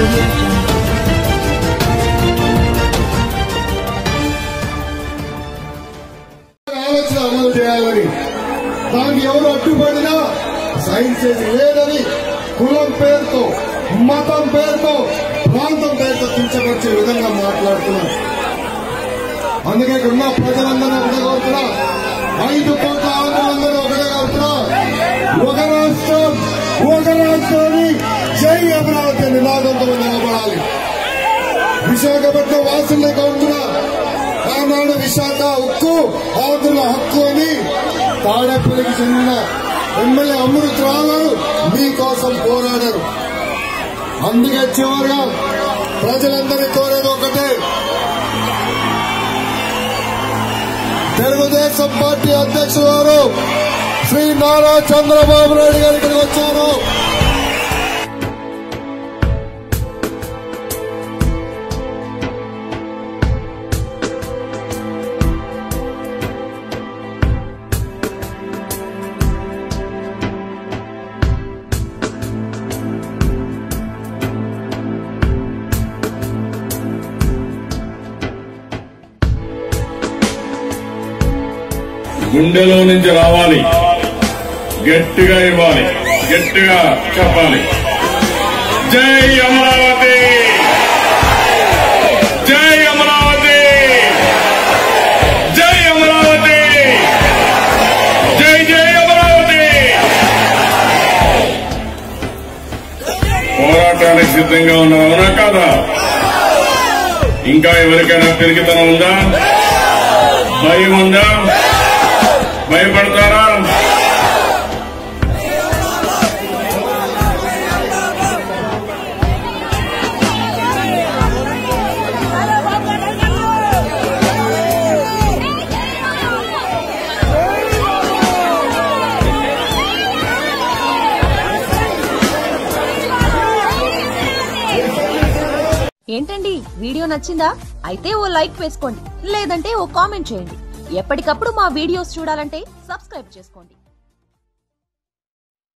అమలు చేయాలని దానికి ఎవరు అడ్డుపడినా సహించేది లేదని కులం పేరుతో, మతం పేరుతో, ప్రాంతం పేరుతో కించపరిచే విధంగా మాట్లాడుతున్నారు. అందుకే ఇక్కడున్న ప్రజలందరూ ఒకటే కోరుతున్నా, 5 కోట్ల ఆంధ్రులందరూ ఒకటే కోరుతున్నా, ఒక రాష్ట్రం, ఒక రాష్ట్రాన్ని జై అమరావతి నినాదంతో నిలబడాలి. విశాఖపట్నం వాసుల్ని కోరుతున్నా, ఆనాడు విశాఖ ఉక్కు ఆంధ్రుల హక్కు అని తాడేపల్లికి చెందిన ఎమ్మెల్యే అమృతరావు గారు మీకోసం పోరాడారు. అందుకే చివరిగా ప్రజలందరినీ కోరేది ఒకటే, తెలుగుదేశం పార్టీ అధ్యక్షుడు గారు శ్రీ నారా చంద్రబాబు నాయుడు గారు ఇక్కడికి వచ్చారు. గుండెలో నుంచి రావాలి, గట్టిగా ఇవ్వాలి, గట్టిగా చెప్పాలి. జై అమరావతి, జై అమరావతి, జై అమరావతి, జై జై అమరావతి. పోరాటానికి సిద్ధంగా ఉన్నావునా కాదా? ఇంకా ఎవరికైనా పెరిగితనం ఉందా? భయం ఉందా? భయపడతారా? ఏంటండి, వీడియో నచ్చిందా? అయితే ఓ లైక్ వేసుకోండి, లేదంటే ఓ కామెంట్ చేయండి. ఎప్పటికప్పుడు మా వీడియోస్ చూడాలంటే సబ్స్క్రైబ్ చేసుకోండి.